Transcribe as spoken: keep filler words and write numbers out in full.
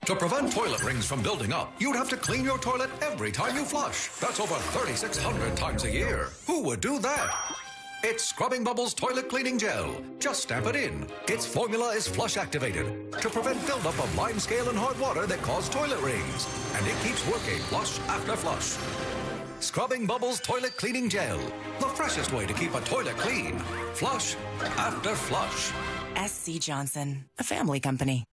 To prevent toilet rings from building up, you'd have to clean your toilet every time you flush. That's over thirty-six hundred times a year. Who would do that? It's Scrubbing Bubbles Toilet Cleaning Gel. Just stamp it in. Its formula is flush activated to prevent buildup of lime scale and hard water that cause toilet rings. And it keeps working flush after flush. Scrubbing Bubbles Toilet Cleaning Gel. The freshest way to keep a toilet clean. Flush after flush. S C Johnson, a family company.